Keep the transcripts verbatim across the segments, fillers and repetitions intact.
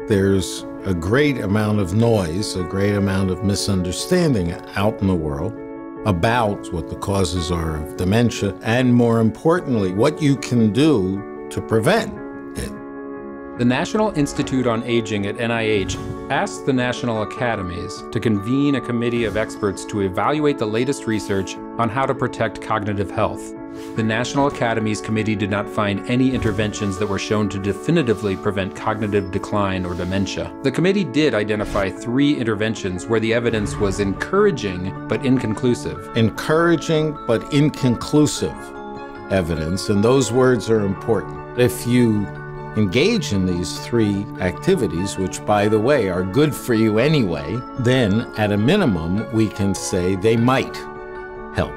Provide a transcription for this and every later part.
there's a great amount of noise, a great amount of misunderstanding out in the world about what the causes are of dementia, and more importantly, what you can do to prevent it. The National Institute on Aging at N I H asked the National Academies to convene a committee of experts to evaluate the latest research on how to protect cognitive health. The National Academies Committee did not find any interventions that were shown to definitively prevent cognitive decline or dementia. The committee did identify three interventions where the evidence was encouraging but inconclusive. Encouraging but inconclusive evidence, and those words are important. If you engage in these three activities, which, by the way, are good for you anyway, then at a minimum, we can say they might help.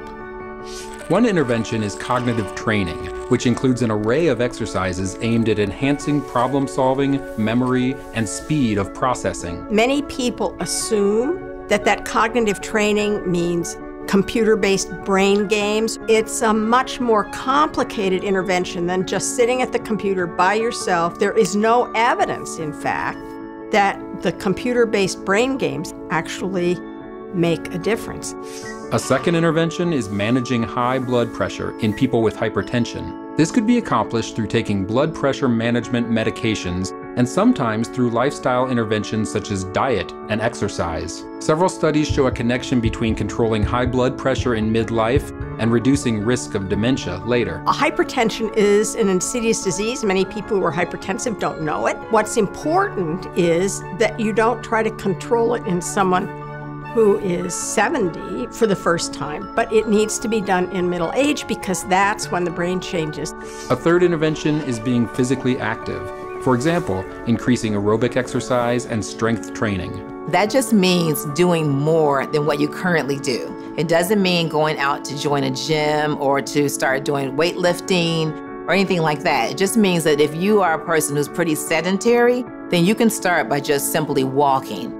One intervention is cognitive training, which includes an array of exercises aimed at enhancing problem-solving, memory, and speed of processing. Many people assume that that cognitive training means computer-based brain games. It's a much more complicated intervention than just sitting at the computer by yourself. There is no evidence, in fact, that the computer-based brain games actually make a difference. A second intervention is managing high blood pressure in people with hypertension. This could be accomplished through taking blood pressure management medications and sometimes through lifestyle interventions such as diet and exercise. Several studies show a connection between controlling high blood pressure in midlife and reducing risk of dementia later. Hypertension is an insidious disease. Many people who are hypertensive don't know it. What's important is that you don't try to control it in someone who is seventy for the first time, but it needs to be done in middle age because that's when the brain changes. A third intervention is being physically active. For example, increasing aerobic exercise and strength training. That just means doing more than what you currently do. It doesn't mean going out to join a gym or to start doing weightlifting or anything like that. It just means that if you are a person who's pretty sedentary, then you can start by just simply walking.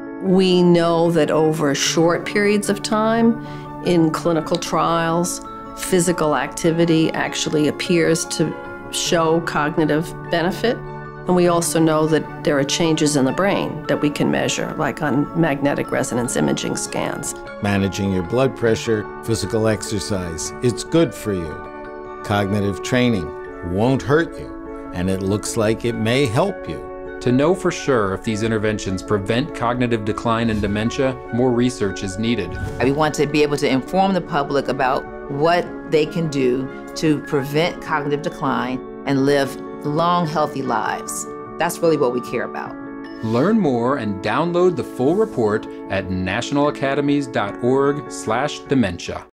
We know that over short periods of time in clinical trials, physical activity actually appears to show cognitive benefit. And we also know that there are changes in the brain that we can measure, like on magnetic resonance imaging scans. Managing your blood pressure, physical exercise, it's good for you. Cognitive training won't hurt you, and it looks like it may help you. To know for sure if these interventions prevent cognitive decline and dementia, more research is needed. We want to be able to inform the public about what they can do to prevent cognitive decline and live long, healthy lives. That's really what we care about. Learn more and download the full report at national academies dot org slash dementia.